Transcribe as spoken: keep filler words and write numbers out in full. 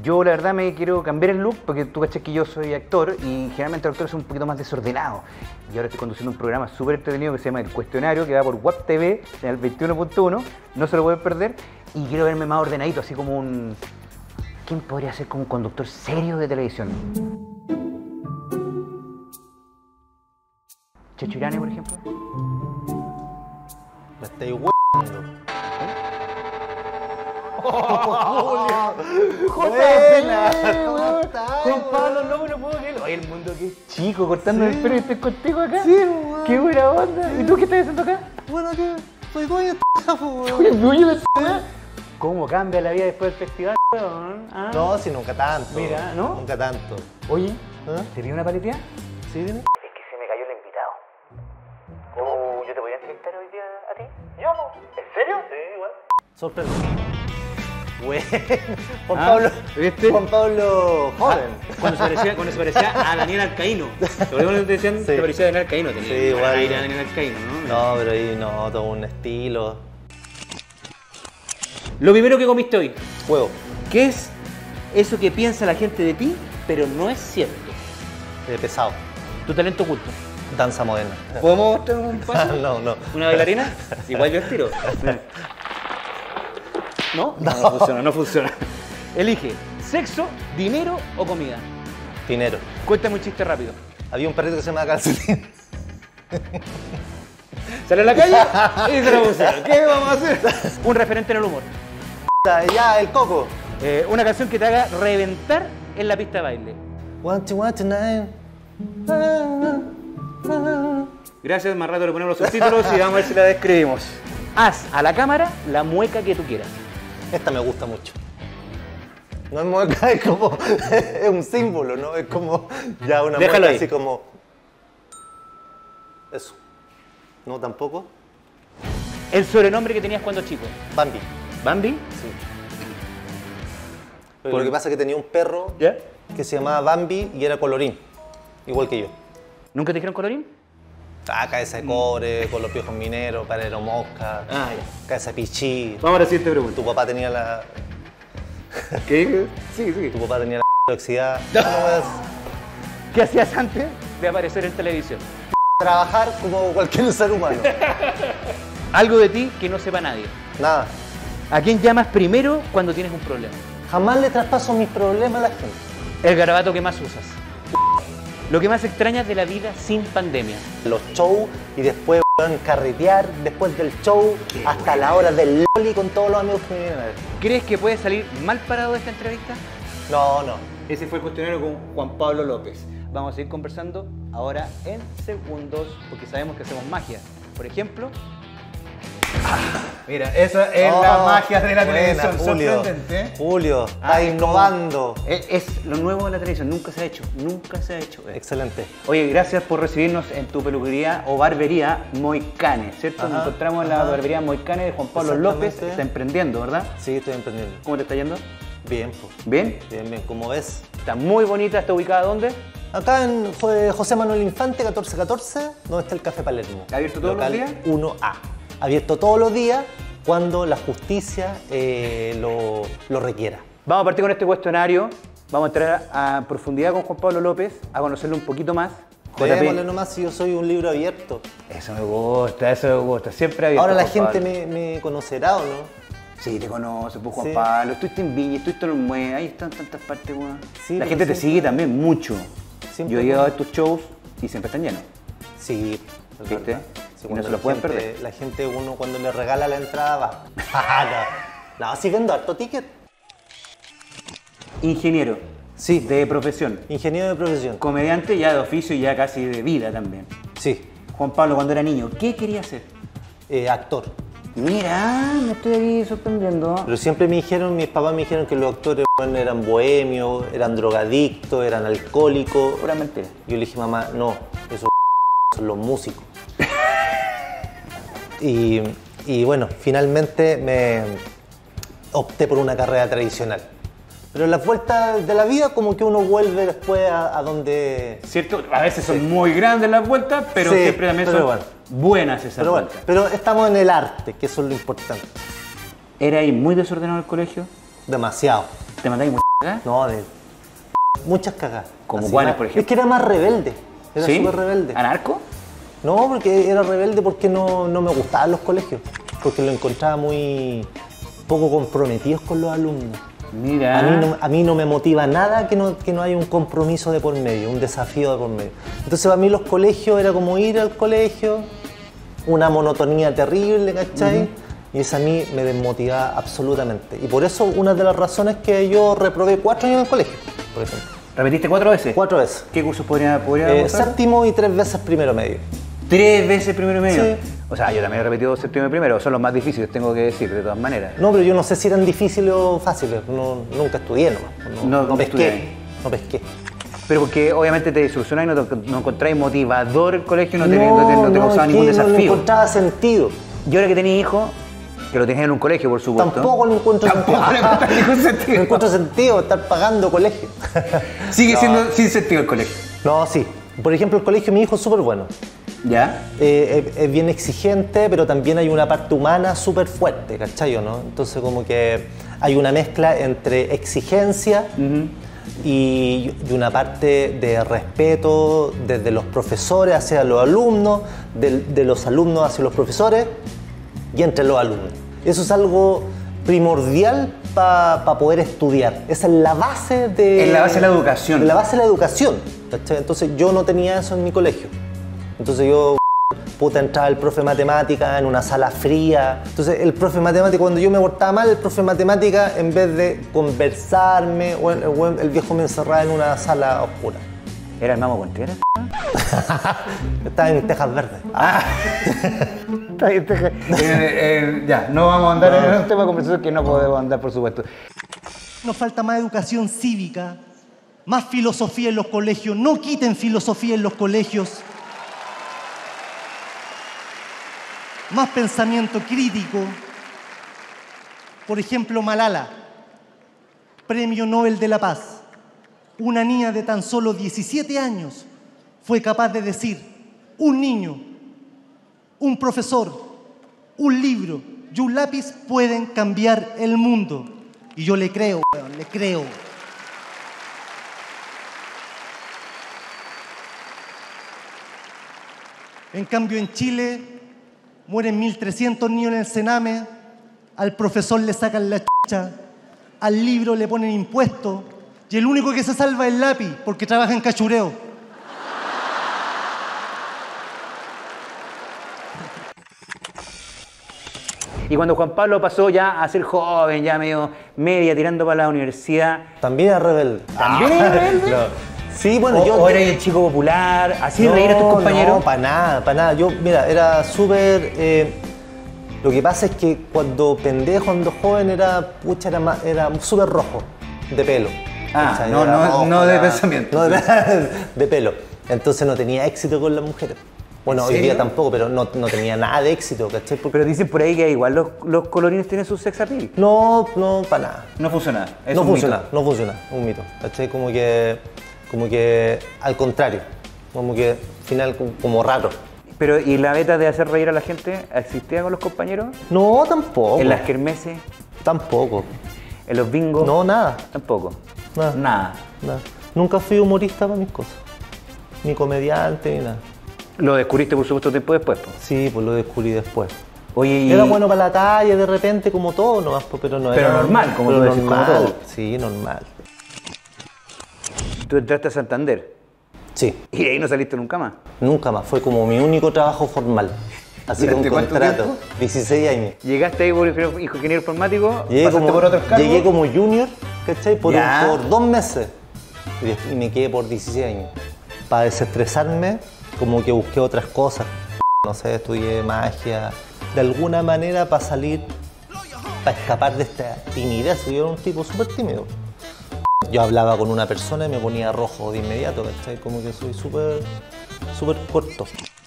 Yo la verdad me quiero cambiar el look porque tú cachas que yo soy actor y generalmente los actores son un poquito más desordenados. Y ahora estoy conduciendo un programa súper entretenido que se llama El Cuestionario, que va por Web T V, en el veintiuno punto uno, no se lo pueden perder. Y quiero verme más ordenadito, así como un... ¿Quién podría ser como un conductor serio de televisión? Checho Irane, por ejemplo. Me estáis hueando. ¡Oh, Julio! Buena, ¡Buena! estás? Juan Pablo López, no puedo creerlo. Oye, el mundo que es chico, cortando Sí. el pelo y estoy contigo acá. Sí, weón. ¡Qué buena onda! ¿Y tú qué estás haciendo acá? Bueno, que soy dueño de esta weón. Soy el dueño de esta. ¿Cómo cambia la vida después del festival, weón? ¿Ah? No, sí, nunca tanto. Mira, ¿no? Nunca tanto. Oye, ¿Ah? ¿te pido una paleteada? ¿Sí, dime? Es que se me cayó el invitado. Oh, ¿yo te podía entrevistar hoy día a ti? ¿Yo? ¿En serio? Sí, igual. Sorprende. Bueno, Juan Ah, Pablo. ¿viste? Juan Pablo joven. Cuando se parecía, cuando se parecía a Daniel Alcaíno. Lo que te decían, Sí. se parecía a Daniel Alcaíno. Tenía Sí, igual. aire a Daniel Alcaíno, ¿no? No, pero ahí no, todo un estilo. Lo primero que comiste hoy, Huevo. ¿qué es eso que piensa la gente de ti, pero no es cierto? Eh, pesado. Tu talento oculto. Danza moderna. ¿Podemos mostrar un paso? no, no. ¿Una bailarina? Igual yo estiro. ¿No? No, no funciona, no funciona. Elige, ¿sexo, dinero o comida? Dinero. Cuéntame un chiste rápido. Había un perrito que se llama Calcetín. Sale a la calle y se la pusieron. ¿Qué vamos a hacer? Un referente en el humor. Ya, el coco. Eh, una canción que te haga reventar en la pista de baile. One, two, one, two, nine. Gracias, más rato le ponemos los subtítulos y vamos a ver si la describimos. Haz a la cámara la mueca que tú quieras. Esta me gusta mucho. No es mueca, es como. Es un símbolo, ¿no? Es como. Ya una Déjalo mueca ahí. así como. Eso. No, tampoco. El sobrenombre que tenías cuando chico. Bambi. ¿Bambi? Sí. Pero lo que pasa es que tenía un perro ¿Ya? que se llamaba Bambi y era colorín. Igual que yo. ¿Nunca te dijeron colorín? Ah, cabeza de cobre, con los piojos mineros, parero mosca, Ah, ya. cabeza de pichí. Vamos a la siguiente pregunta. Tu papá tenía la. ¿Qué? Sí, sí. Tu papá tenía la oxidada. No puedes ¿Qué hacías antes de aparecer en televisión? trabajar como cualquier ser humano. Algo de ti que no sepa nadie. Nada. ¿A quién llamas primero cuando tienes un problema? Jamás le traspaso mis problemas a la gente. El garabato que más usas. Lo que más extrañas de la vida sin pandemia. Los shows y después weón, carretear después del show hasta la hora del loli con todos los amigos que me vienen a ver. ¿Crees que puedes salir mal parado de esta entrevista? No, no. Ese fue el cuestionario con Juan Pablo López. Vamos a seguir conversando ahora en segundos porque sabemos que hacemos magia. Por ejemplo... Mira, esa es Oh, la magia de la buena, televisión, Julio. sorprendente, ¿eh? Julio, Ah, está es como- innovando. Es, es lo nuevo de la televisión, nunca se ha hecho, nunca se ha hecho. Excelente. Oye, gracias por recibirnos en tu peluquería o barbería Moicane, ¿cierto? Ajá, Nos encontramos en la ajá. barbería Moicane de Juan Pablo López, Exactamente. está emprendiendo, ¿verdad? Sí, estoy emprendiendo. ¿Cómo te está yendo? Bien, pues. ¿Bien? Bien, bien. Como ves, Está muy bonita, ¿está ubicada dónde? acá en Jo- José Manuel Infante, catorce catorce, donde está el Café Palermo. ¿Abierto todos los Local días? uno A. Abierto todos los días cuando la justicia eh, lo, lo requiera. Vamos a partir con este cuestionario, vamos a entrar a profundidad con Juan Pablo López, a conocerlo un poquito más. J P. Démosle nomás si yo soy un libro abierto. Eso me gusta, eso me gusta, siempre abierto. Ahora la Juan gente Pablo. me, me conocerá o no. Sí, te conoce, pues Juan Sí. Pablo, estuviste en Viña, estuviste en Olmué, ahí están tantas partes, weón. Sí, la pero gente te siempre- sigue también mucho. Siempre Yo he ido con- a tus shows y siempre están llenos. Sí, es ¿Viste? verdad. Sí, Y no cuando se lo la pueden gente- perder. La gente, uno cuando le regala la entrada va. no, no, sí vendo harto ticket. Ingeniero. Sí. De profesión. Ingeniero de profesión. Comediante ya de oficio y ya casi de vida también. Sí. Juan Pablo, cuando era niño, ¿qué quería hacer? Eh, actor. Mira, me estoy aquí sorprendiendo. Pero siempre me dijeron, mis papás me dijeron que los actores bueno, eran bohemios, eran drogadictos, eran alcohólicos. Pura mentira. Yo le dije, mamá, no, esos son los músicos. y, y bueno, finalmente me opté por una carrera tradicional. Pero en las vueltas de la vida como que uno vuelve después a, a donde... ¿Cierto? A veces son muy grandes las vueltas, pero Sí, siempre también pero son bueno. buenas esas Pero bueno, vueltas. pero estamos en el arte, que eso es lo importante. ¿Era ahí muy desordenado el colegio? Demasiado. ¿Te mandáis muy ¿Eh? No, de muchas cagadas. ¿Como Así cuáles, más- por ejemplo? Es que era más rebelde. Era ¿Sí? súper rebelde. ¿Anarco? No, porque era rebelde porque no, no me gustaban los colegios. Porque lo encontraba muy poco comprometidos con los alumnos. Mira. A mí, no, a mí no me motiva nada que no, que no haya un compromiso de por medio, un desafío de por medio. Entonces para mí los colegios era como ir al colegio, una monotonía terrible, ¿cachai? Uh-huh. Y eso a mí me desmotivaba absolutamente. Y por eso una de las razones que yo reprobé cuatro años en el colegio, por ejemplo. ¿Repetiste cuatro veces? Cuatro veces. ¿Qué cursos podría, podría Eh, mostrar? séptimo y tres veces primero medio. ¿Tres veces primero y medio? Sí. O sea, yo también he repetido séptimo y primero, son los más difíciles, tengo que decir, de todas maneras. No, pero yo no sé si eran difíciles o fáciles. No, nunca estudié nomás. No, No, no no pesqué. estudié. No pesqué. Pero porque obviamente te solucionáis, no, te- no encontráis motivador el colegio, no te, no, te, no te causaba es ningún que No le desafío. encontraba sentido. Yo ahora que tenía hijos, que lo tenía en un colegio, por supuesto. Tampoco le encuentro Tampoco sentido. le encuentro ningún sentido. No encuentro sentido estar pagando colegio. Sigue No. siendo sin sentido el colegio. No, sí. Por ejemplo, el colegio de mi hijo es súper bueno. ¿Ya? Eh, es, es bien exigente, pero también hay una parte humana súper fuerte, ¿cachai o no? Entonces como que hay una mezcla entre exigencia Uh-huh. y, y una parte de respeto desde los profesores hacia los alumnos, de, de los alumnos hacia los profesores y entre los alumnos. Eso es algo primordial para pa poder estudiar. Esa es la base de... Es la base de la educación. La base de la educación, ¿cachai? Entonces yo no tenía eso en mi colegio. Entonces yo, puta, entraba el profe de matemática en una sala fría. Entonces el profe de matemática, cuando yo me portaba mal, el profe de matemática, en vez de conversarme, el, el, el viejo me encerraba en una sala oscura. ¿Era el Mamo Contreras? Estaba en Tejas Verdes. Ah. Está bien, te- eh, eh, ya, no vamos a andar No. en un tema de conversación que no podemos andar, por supuesto. Nos falta más educación cívica, más filosofía en los colegios. No quiten filosofía en los colegios. Más pensamiento crítico. Por ejemplo, Malala, Premio Nobel de la Paz. Una niña de tan solo diecisiete años fue capaz de decir: un niño, un profesor, un libro y un lápiz pueden cambiar el mundo. Y yo le creo, weón, le creo. En cambio, en Chile mueren mil trescientos niños en el Sename, al profesor le sacan la chucha, al libro le ponen impuestos y el único que se salva es el lápiz porque trabaja en cachureo. Y cuando Juan Pablo pasó ya a ser joven, ya medio media, tirando para la universidad, También era rebelde. ¿también era rebelde? No. Sí, bueno, o, yo... o era el chico popular, así reír a tus compañeros. No, para nada, para nada. Yo, mira, era súper... eh, lo que pasa es que cuando pendejo, cuando joven, era, pucha, era, más- era súper rojo, de pelo. Ah, ¿Cachai? no, Era no- no de era- pensamiento. No, de, de pelo. Entonces no tenía éxito con las mujeres. Bueno, ¿En hoy día serio? tampoco, pero no, no tenía nada de éxito, ¿cachai? Porque- Pero dicen por ahí que igual los, los colorines tienen su sex appeal. No, no, para nada. No funciona. Es no un funciona, mito. no funciona, un mito. ¿Cachai? Como que, como que al contrario, como que al final como, como raro. Pero, ¿y la beta de hacer reír a la gente existía con los compañeros? No, tampoco. ¿En las kermeses? Tampoco. ¿En los bingos? No, nada, Tampoco. Nada. Nada. nada. Nunca fui humorista para mis cosas. Ni comediante, ni nada. Lo descubriste, por supuesto, tiempo después. Po. Sí, pues lo descubrí después. Oye, y... Era bueno para la talla de repente, como todo nomás, pues, pero no Pero era... normal, como pero tú decís, como normal. todo. Sí, normal. Tú entraste a Santander Sí, y de ahí no saliste nunca más. nunca más. Fue como mi único trabajo formal. Así con ¿Durante cuánto contrato. tiempo? dieciséis años. Llegaste ahí por ingeniero ingeniero informático, Llegué pasaste como, por otros cargos. llegué como junior, ¿cachai? Por, Ya. por dos meses. Y, des- y me quedé por dieciséis años. Para desestresarme, como que busqué otras cosas. No sé, estudié magia. De alguna manera para salir, para escapar de esta timidez. Yo era un tipo súper tímido. Yo hablaba con una persona y me ponía rojo de inmediato, ¿cachai? Como que soy súper, súper corto.